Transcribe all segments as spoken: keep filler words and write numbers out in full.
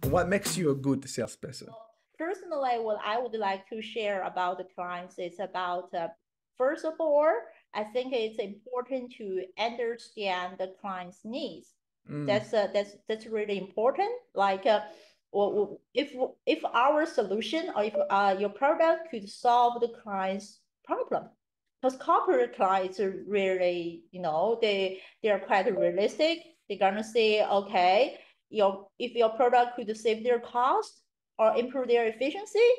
What makes you a good salesperson? Personally, what I would like to share about the clients is about, uh, first of all, I think it's important to understand the client's needs. Mm. That's uh, that's that's really important. Like, uh, well, if if our solution or if uh, your product could solve the client's problem, because corporate clients are really, you know, they they are quite realistic. They're gonna say, okay, your if your product could save their cost or improve their efficiency,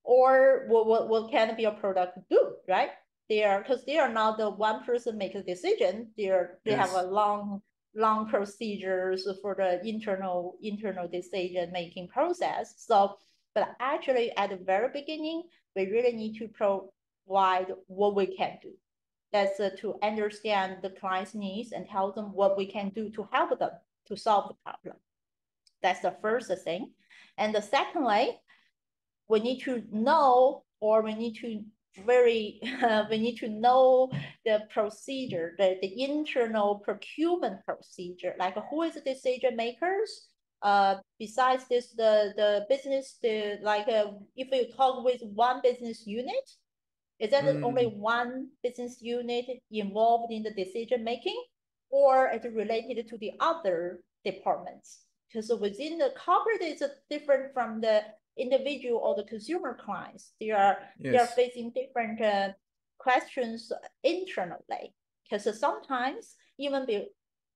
or what what, what can your product do, right? They are, because they are not the one person make a decision. They're they yes. have a long long procedures for the internal internal decision making process. So, but actually at the very beginning, we really need to provide what we can do. That's uh, to understand the client's needs and tell them what we can do to help them to solve the problem. That's the first thing. And the secondly, we need to know, or we need to very, uh, we need to know the procedure, the, the internal procurement procedure, like who is the decision makers. Uh, besides this, the, the business, the like, uh, if you talk with one business unit, is that mm. only one business unit involved in the decision making, or it's related to the other departments? Because within the corporate, it's different from the individual or the consumer clients. They are yes. they are facing different uh, questions internally. Because sometimes even the,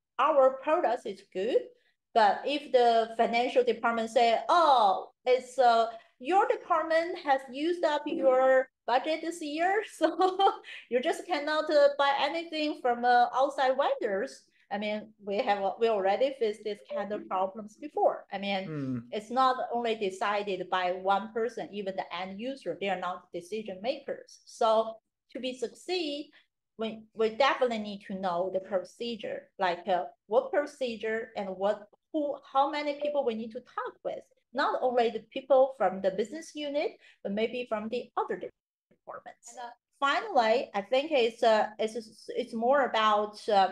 our products is good, but if the financial department say, oh, it's uh, your department has used up your budget this year, so you just cannot uh, buy anything from uh, outside vendors. I mean, we have we already faced this kind of problems before. I mean, mm. it's not only decided by one person, even the end user, they are not decision makers. So to be succeed, we, we definitely need to know the procedure, like uh, what procedure and what who how many people we need to talk with. Not only the people from the business unit, but maybe from the other departments. And, uh, finally, I think it's uh, it's it's more about uh,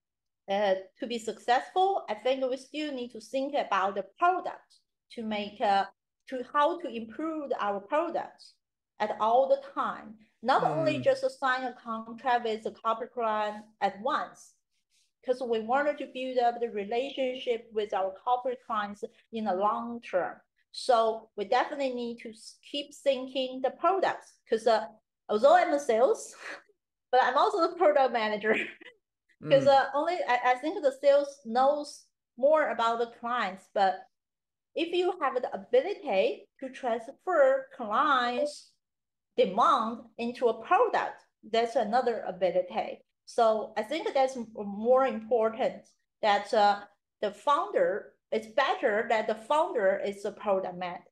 uh, to be successful. I think we still need to think about the product to make uh, to how to improve our products at all the time. Not mm. only just sign a contract with a corporate client at once, because we wanted to build up the relationship with our corporate clients in the long term. So we definitely need to keep thinking the products, because uh, although I'm a sales, but I'm also the product manager. Because mm. uh, only I, I think the sales knows more about the clients, but if you have the ability to transfer clients' demand into a product, that's another ability. So I think that's more important, that uh, the founder, it's better that the founder is a product man,